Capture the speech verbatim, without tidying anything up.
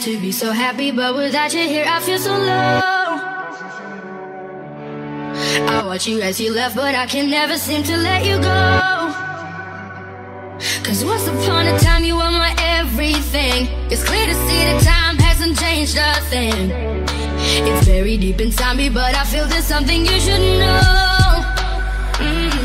to be so happy, but without you here I feel so low. I watch you as you left, but I can never seem to let you go. Cause once upon a time you were my everything. It's clear to see that time hasn't changed a thing. It's very deep inside me, but I feel there's something you should know. mm.